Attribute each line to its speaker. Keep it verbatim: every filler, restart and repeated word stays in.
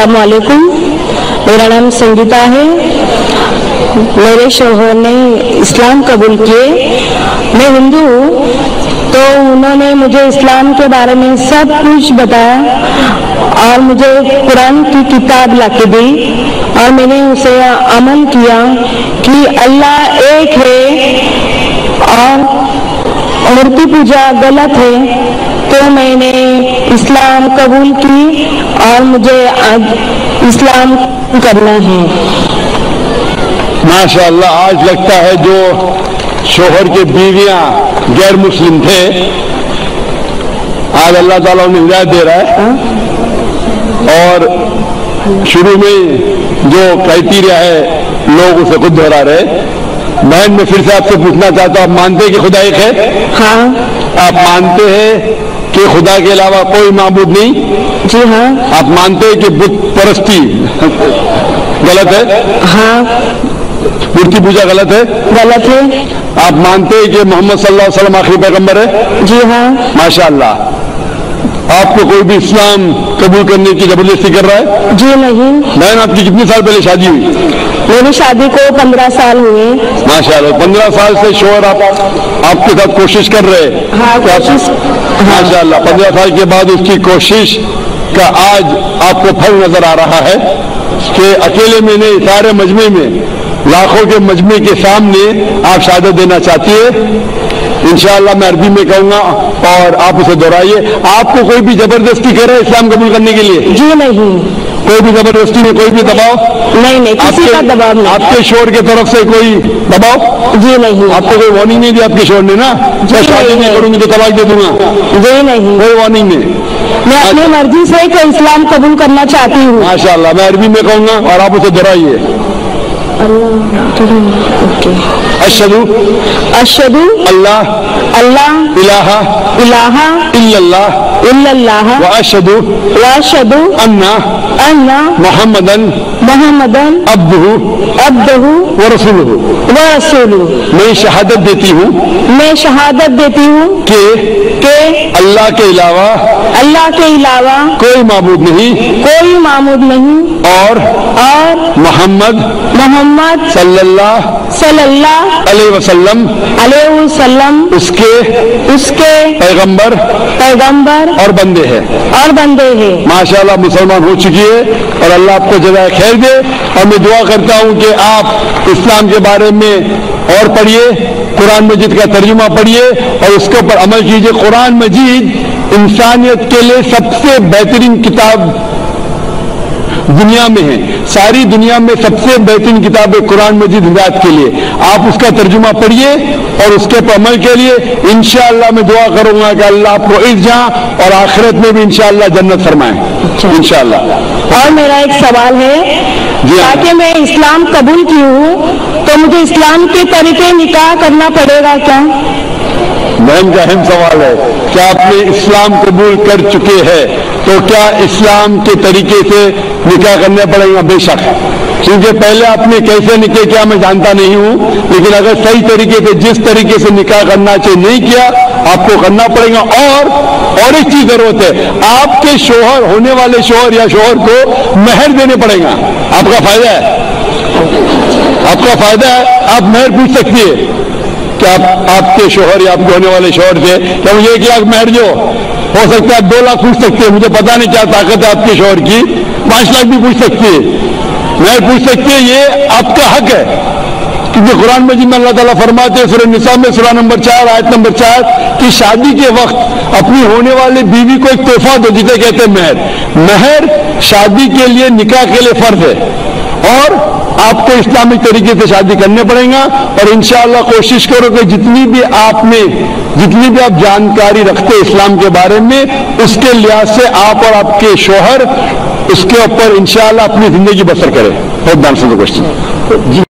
Speaker 1: अस्सलाम वालेकुम, मेरा नाम संगीता है। मेरे शौहर ने इस्लाम कबूल किए। मैं हिंदू हूँ, तो उन्होंने मुझे इस्लाम के बारे में सब कुछ बताया और मुझे कुरान की किताब लाके दी और मैंने उसे अमल किया कि अल्लाह एक है और मूर्ति पूजा गलत है। तो मैंने इस्लाम कबूल की और मुझे आज इस्लाम करना है।
Speaker 2: माशाअल्लाह, आज लगता है जो शोहर के बीवियां गैर मुस्लिम थे, आज अल्लाह ताला उन्हें हिदायत दे रहा है। और शुरू में जो क्राइटेरिया है लोग उसे खुद दोहरा रहे। बहन, मैं फिर से आपसे पूछना चाहता हूँ, आप मानते हैं कि खुदा एक है?
Speaker 1: हाँ।
Speaker 2: आप मानते हैं कि खुदा के अलावा कोई माबूद नहीं?
Speaker 1: जी हाँ। आप
Speaker 2: मानते हैं कि बुत परस्ती गलत है?
Speaker 1: हाँ।
Speaker 2: मूर्ति पूजा गलत है?
Speaker 1: गलत है।
Speaker 2: आप मानते हैं कि मोहम्मद सल्लल्लाहु अलैहि वसल्लम आखिरी पैगंबर है?
Speaker 1: जी हाँ।
Speaker 2: माशाअल्लाह। आपको कोई भी इस्लाम कबूल करने की जबरदस्ती कर रहा है?
Speaker 1: जी नहीं।
Speaker 2: बहन, आपकी कितने साल पहले शादी हुई?
Speaker 1: मेरी शादी को पंद्रह साल हुए।
Speaker 2: माशाअल्लाह, पंद्रह साल से शोहर आप आपके साथ कोशिश कर रहे हैं।
Speaker 1: हाँ, कोशिश।
Speaker 2: माशाअल्लाह, पंद्रह साल के बाद उसकी कोशिश का आज आपको फल नजर आ रहा है कि अकेले में नहीं, सारे मजमे में, लाखों के मजमे के सामने आप शहादत देना चाहती है। इंशाअल्लाह मैं अरबी में कहूंगा और आप उसे दोहराइए। आपको कोई भी जबरदस्ती करे इस्लाम कबूल करने के लिए?
Speaker 1: जी नहीं।
Speaker 2: कोई भी जबरदस्ती नहीं, कोई भी दबाव?
Speaker 1: नहीं नहीं, किसी का दबाव नहीं।
Speaker 2: आपके शोहर की तरफ से कोई दबाव?
Speaker 1: जी नहीं।
Speaker 2: आपको कोई वार्निंग नहीं दी आपके शोहर ने ना? मैं शादी नहीं करूंगी तो तलाक दे दूंगा?
Speaker 1: जी नहीं,
Speaker 2: कोई वार्निंग नहीं।
Speaker 1: मैं अपनी मर्जी से कोई इस्लाम कबूल करना चाहती हूँ।
Speaker 2: माशाअल्लाह, मैं अरबी में कहूंगा और आप उसे दोहराइए। अशहदु
Speaker 1: अशहदु
Speaker 2: अल्लाह
Speaker 1: अल्लाह
Speaker 2: इलाहा
Speaker 1: इलाहा
Speaker 2: इल्लल्लाह
Speaker 1: इल्लल्लाह
Speaker 2: व अशहदु
Speaker 1: व अशहदु
Speaker 2: अन्ना
Speaker 1: अन्ना
Speaker 2: मुहम्मदन
Speaker 1: मुहम्मदन
Speaker 2: अब्दुहु
Speaker 1: अब्दुहु
Speaker 2: व रसूलुहु
Speaker 1: व रसूलुहु।
Speaker 2: मैं शहादत देती हूँ
Speaker 1: मैं शहादत देती हूँ
Speaker 2: कि
Speaker 1: कि
Speaker 2: अल्लाह के अलावा
Speaker 1: अल्लाह के अलावा
Speaker 2: कोई माबूद नहीं,
Speaker 1: कोई माबूद नहीं
Speaker 2: और
Speaker 1: और
Speaker 2: मोहम्मद
Speaker 1: मोहम्मद
Speaker 2: सल्लल्लाहु
Speaker 1: सल्लल्लाहु
Speaker 2: अलैहि वसल्लम
Speaker 1: अलैहि वसल्लम
Speaker 2: उसके
Speaker 1: उसके
Speaker 2: पैगंबर
Speaker 1: पैगंबर
Speaker 2: और बंदे हैं
Speaker 1: और बंदे हैं।
Speaker 2: माशाअल्लाह मुसलमान हो चुकी है और अल्लाह आपको जज़ाए खैर दे। और मैं दुआ करता हूँ कि आप इस्लाम के बारे में और पढ़िए, कुरान मजीद का तर्जुमा पढ़िए और उसके ऊपर अमल कीजिए। कुरान मजीद इंसानियत के लिए सबसे बेहतरीन किताब दुनिया में है। सारी दुनिया में सबसे बेहतरीन किताब है कुरान मजीद हिदायत के लिए। आप उसका तर्जुमा पढ़िए और उसके पर अमल के लिए इंशाअल्लाह मैं दुआ करूंगा कि अल्लाह आपको इज्जा और आखिरत में भी इंशाअल्लाह जन्नत फरमाए इंशाअल्लाह।
Speaker 1: और मेरा एक सवाल है, ताकि मैं इस्लाम कबूल की हूँ तो मुझे इस्लाम के तरीके निकाह करना पड़ेगा क्या?
Speaker 2: बहन का अहम सवाल है, क्या आपने इस्लाम कबूल कर चुके हैं तो क्या इस्लाम के तरीके से निकाह करने पड़ेगा? बेशक, क्योंकि पहले आपने कैसे निकाह किया मैं जानता नहीं हूँ, लेकिन अगर सही तरीके से जिस तरीके से निकाह करना चाहिए नहीं किया आपको करना पड़ेगा। और और एक चीज जरूरत है, आपके शोहर होने वाले शोहर या शोहर को मेहर देने पड़ेगा। आपका फायदा है, आपका फायदा है, आप मेहर पूछ सकती है कि आप आपके शोहर या आपके होने वाले शोहर से क्या मुझे एक लाख मेहर दो, हो सकता है दो लाख पूछ सकते हैं, मुझे पता नहीं क्या ताकत है आपके शोहर की, पांच लाख भी पूछ सकती है, मेहर पूछ सकती है, ये आपका हक है। क्योंकि कुरान मजीद में अल्लाह ताला फरमाते हैं सूरह निसा में सूरह नंबर चार आयत नंबर चार कि शादी के वक्त अपनी होने वाली बीवी को एक तोहफा दो, जिसे कहते हैं मेहर। मेहर शादी के लिए, निकाह के लिए फर्ज है और आपको इस्लामिक तरीके से शादी करने पड़ेगा। और इंशाअल्लाह कोशिश करो कि जितनी भी आपने जितनी भी आप जानकारी रखते इस्लाम के बारे में, उसके लिहाज से आप और आपके शोहर उसके ऊपर इंशाअल्लाह अपनी जिंदगी बसर करें। बहुत ध्यान से क्वेश्चन जी।